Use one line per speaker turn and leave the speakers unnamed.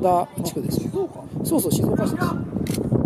田地区です。そうそう、静岡市です。